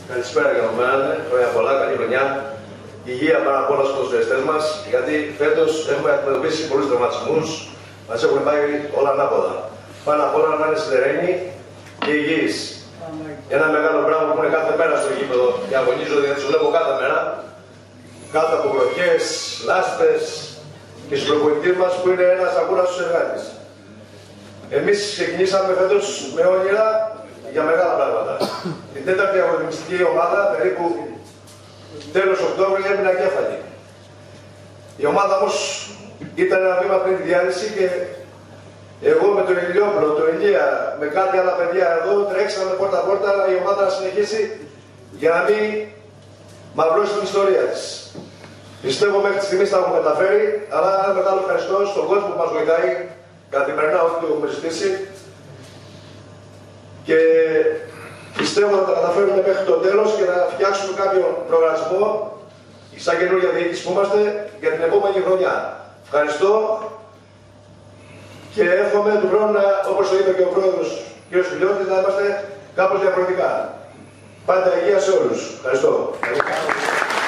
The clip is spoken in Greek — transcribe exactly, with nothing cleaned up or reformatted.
Καλησπέρα για μένα, χρόνια πολλά, καλή χρονιά. Υγεία πάνω απ' όλα στους ποδοσφαιριστές μας, γιατί φέτος έχουμε αντιμετωπίσει πολλούς τραυματισμούς, μας έχουν πάει όλα ανάποδα. Πάνω απ' όλα να είναι σιδερένοι και υγιείς. Ένα μεγάλο μπράβο που είναι κάθε μέρα στο γήπεδο και αγωνίζονται, γιατί τους βλέπω κάθε μέρα. Κάτω από βροχές, λάσπες και στους προπονητές μας που είναι ένας ακούραστος εργάτης. Εμείς ξεκινήσαμε φέτος με όνειρα για μεγάλα πράγματα. Την τέταρτη αγωνιστική ομάδα, περίπου τέλος Οκτώβρη, έμεινα κέφαλη. Η ομάδα όμως ήταν ένα βήμα πριν τη διάλυση και εγώ με τον Ηλιόπουλο, τον Ηλία, με κάτι άλλα παιδιά εδώ, τρέξαμε πόρτα-πόρτα η ομάδα να συνεχίσει για να μην μαυρώσει την ιστορία της. Πιστεύω μέχρι τη στιγμή τα έχουμε καταφέρει, αλλά ένα μεγάλο ευχαριστώ στον κόσμο που μας βοηθάει καθημερινά, ό,τι το έχουμε ζητήσει. Και πιστεύω να τα καταφέρουμε μέχρι το τέλος και να φτιάξουμε κάποιο προγραμματισμό σαν καινούργια διοίκηση που είμαστε για την επόμενη χρονιά. Ευχαριστώ και εύχομαι του χρόνου, όπως το είπε και ο πρόεδρος κ. Φιλιώτης, να είμαστε κάπως διαφορετικά. Πάντα υγεία σε όλους. Ευχαριστώ.